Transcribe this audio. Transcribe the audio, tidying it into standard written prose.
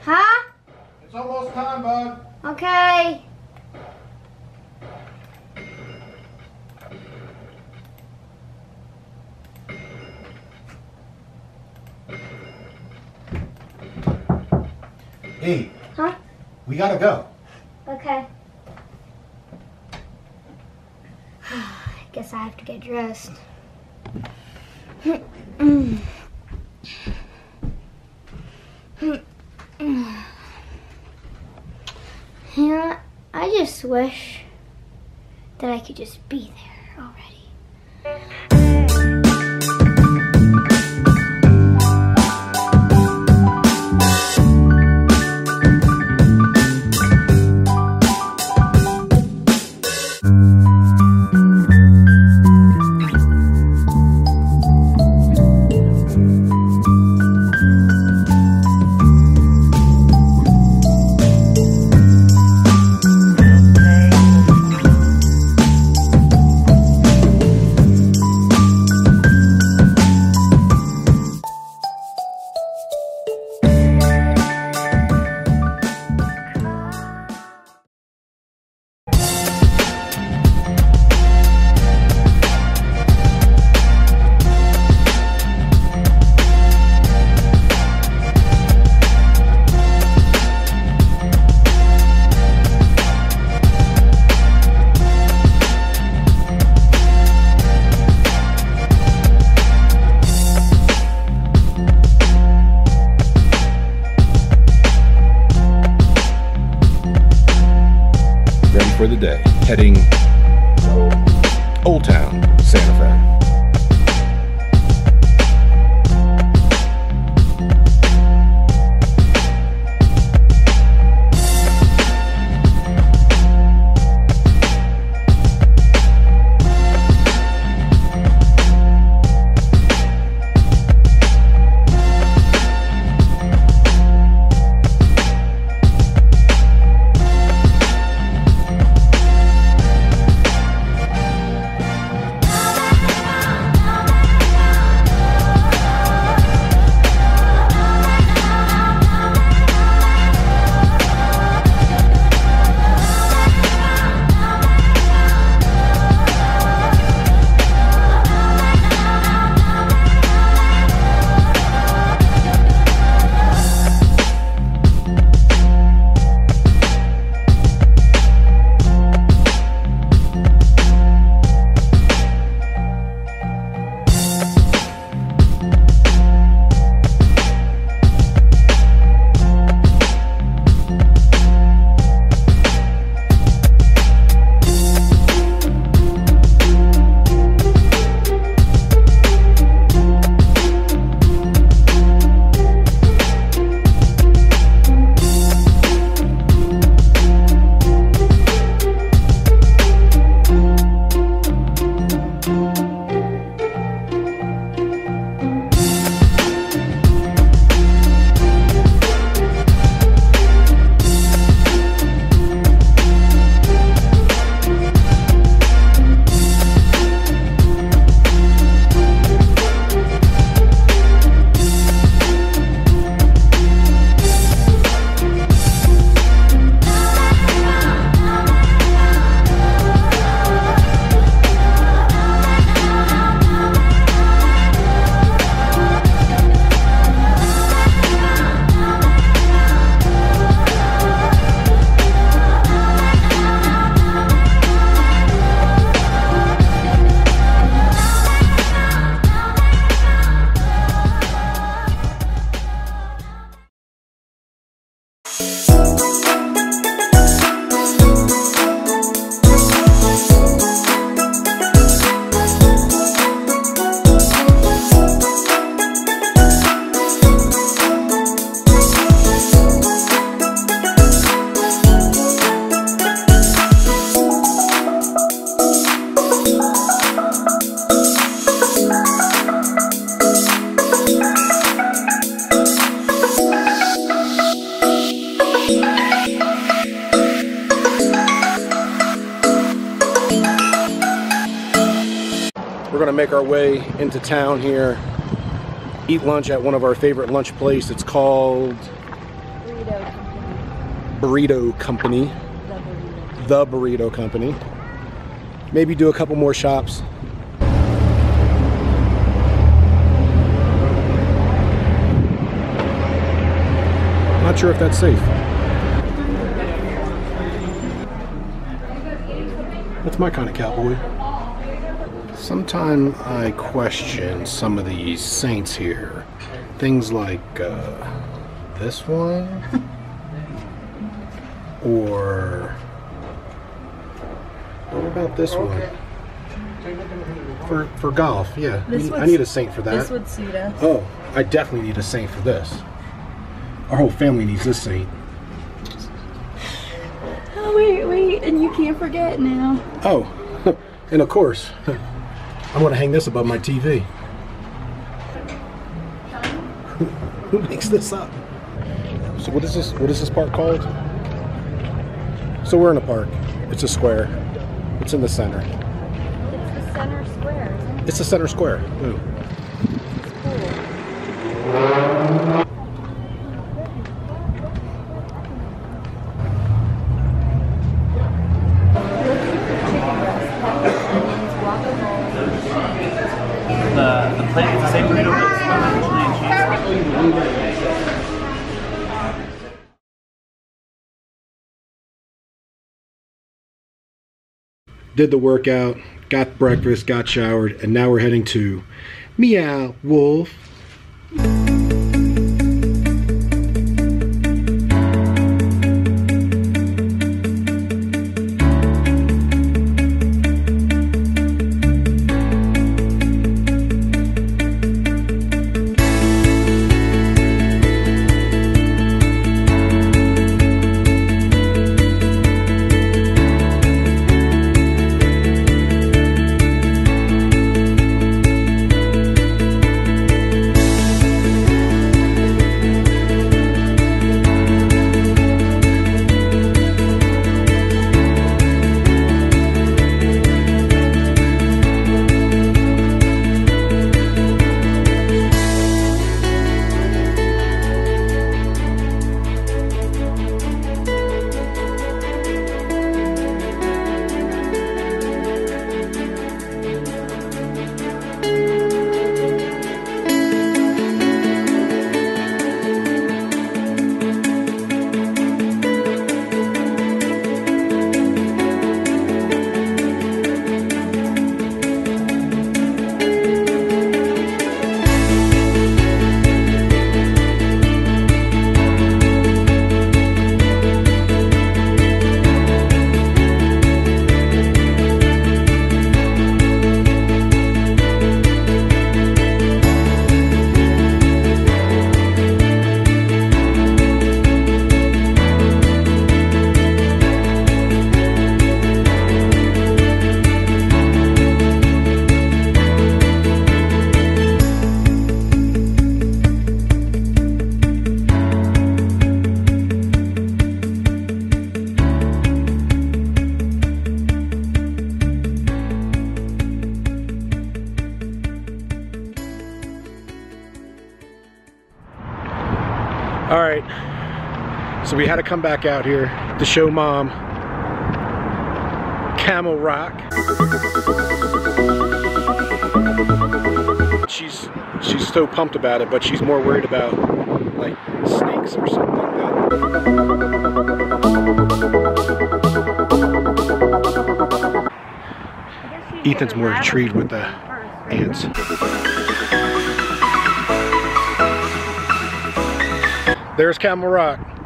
Huh? It's almost time, bud. Okay. Hey. Huh? We gotta go. Okay. Guess I have to get dressed. Yeah, I just wish that I could just be there already. For the day, heading Old Town, Santa Fe. We're gonna make our way into town here, eat lunch at one of our favorite lunch places. It's called Burrito Company. The Burrito Company. Maybe do a couple more shops. Not sure if that's safe. That's my kind of cowboy. Sometimes I question some of these saints here. Things like this one, or what about this one? For golf, yeah. I need a saint for that. This would suit us. Oh, I definitely need a saint for this. Our whole family needs this saint. Oh, wait, and you can't forget now. Oh, and of course, I'm gonna hang this above my TV. Who makes this up? So what is this? What is this park called? So we're in a park. It's a square. It's in the center. It's the center square, isn't it? It's the center square. Ooh. The plate is the same burrito, but it's chili and cheese. Did the workout, got breakfast, got showered, and now we're heading to Meow Wolf. All right, so we had to come back out here to show Mom Camel Rock. She's so pumped about it, but she's more worried about like snakes or something like that. Ethan's more intrigued with the ants. There's Camel Rock.